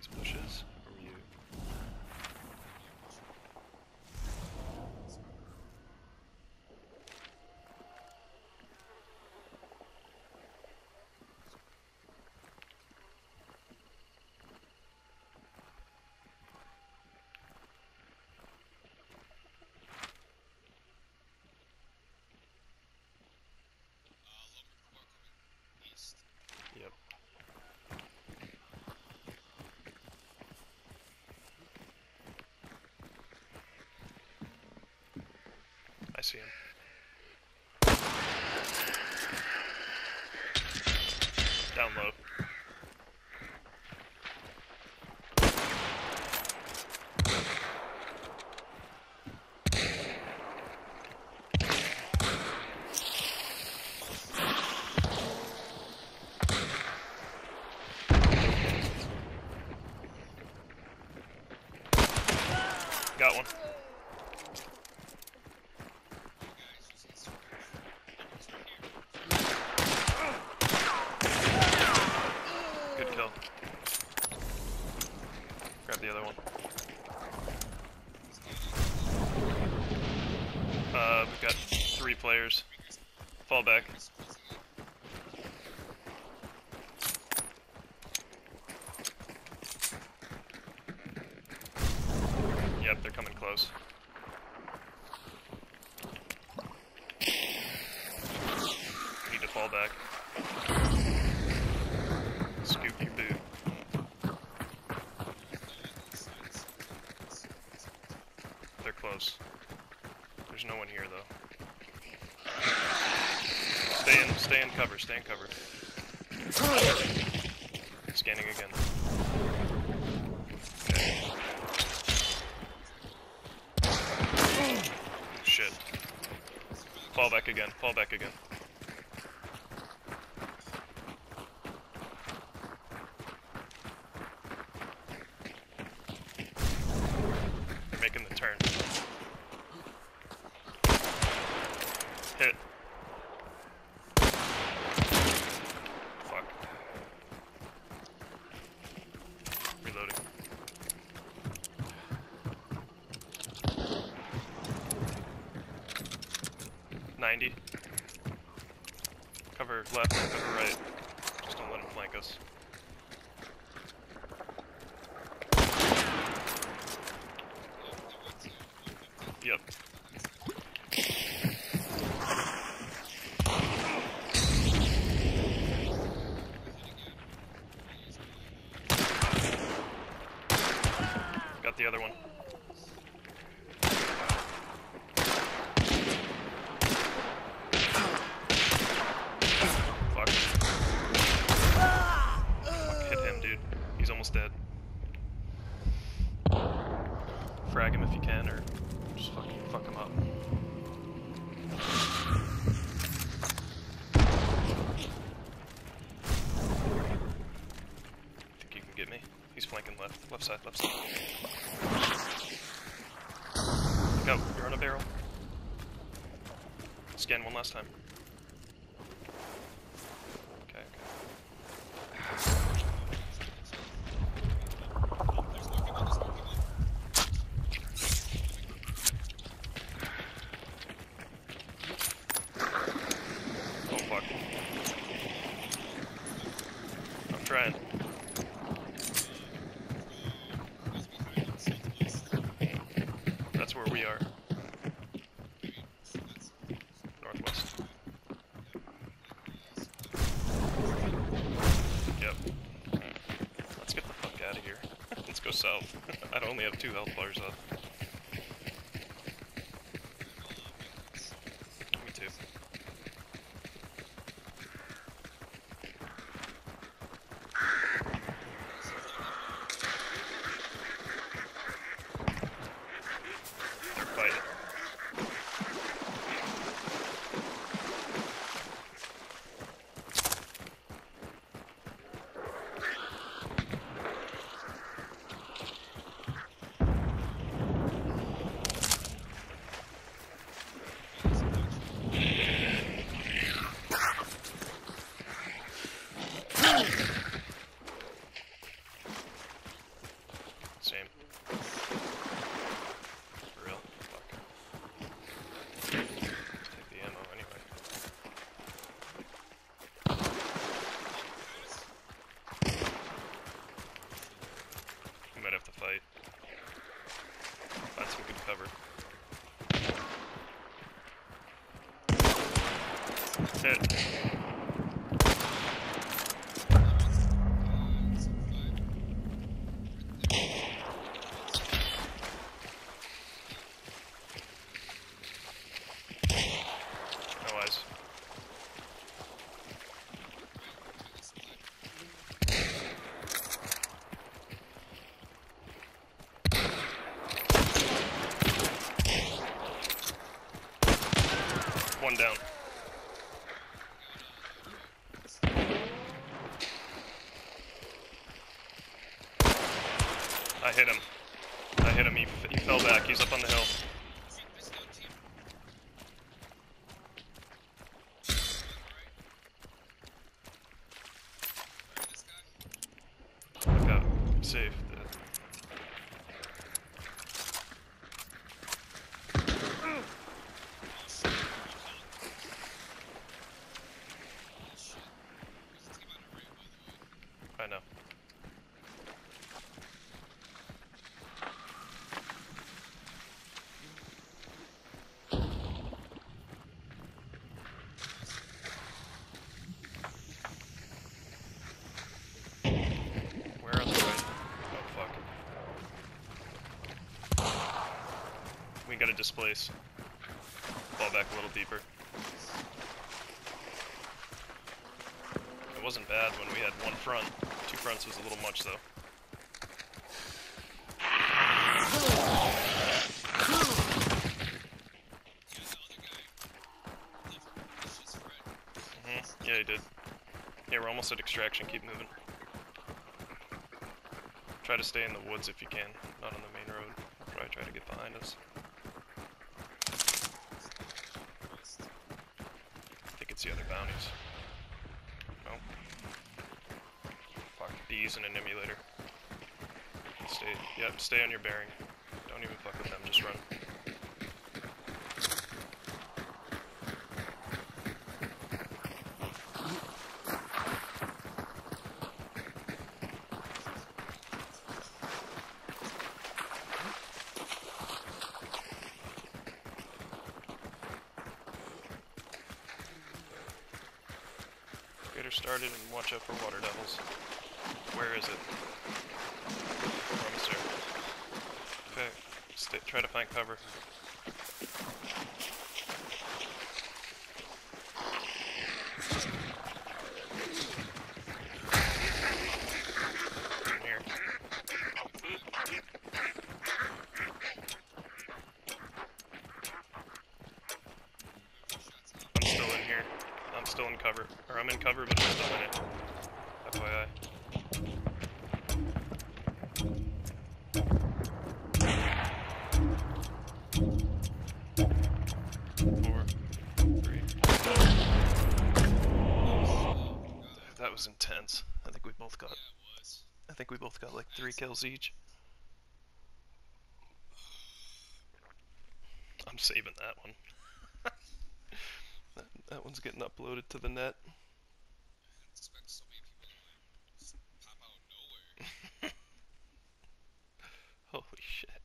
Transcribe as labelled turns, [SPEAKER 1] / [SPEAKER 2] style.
[SPEAKER 1] these bushes? Or were you? Yep. I see him. Down low. Got one. Good kill. Grab the other one. We've got 3 players. Fall back. Yep, they're coming close. Need to fall back. Scoop your boot. They're close. There's no one here though. Stay in cover, stay in cover. Scanning again. Okay. Shit. Fall back again, fall back again. They're making the turn. Hit. Fuck. Reloading. $90. Cover left, cover right. Just don't let him flank us. Yep. Got the other one. Fuck. Fuck, hit him, dude. He's almost dead. Frag him if you can, or just fucking fuck him up. Think you can get me? He's flanking left. Left side, left side. Go, you're on a barrel. Scan one last time. Okay, oh fuck. I'm trying. That's where we are. Northwest. Yep. Let's get the fuck out of here. Let's go south. I only have 2 health bars up. Me too. They're fighting. Hit. No eyes. One down. I hit him. I hit him. He fell back. He's up on the hill. Got safe. I know. Where on the right? Oh fuck. We gotta displace. Fall back a little deeper. It wasn't bad when we had one front. Two fronts was a little much though. Yeah, he did. Yeah, we're almost at extraction. Keep moving. Try to stay in the woods if you can, not on the main road. Probably try to get behind us. I think it's the other bounties. No. Fuck, bees and an emulator. Stay on your bearing. Don't even fuck with them, just run. Get her started and watch out for water devils. Where is it? Almost there. Okay, try to find cover. In here. I'm still in here. I'm still in cover. Or I'm in cover, but I'm still in it. FYI. That was intense. I think we both got like 3 kills each. I'm saving that one. that one's getting uploaded to the net.
[SPEAKER 2] Expect so many people to pop out of nowhere.
[SPEAKER 1] Holy shit.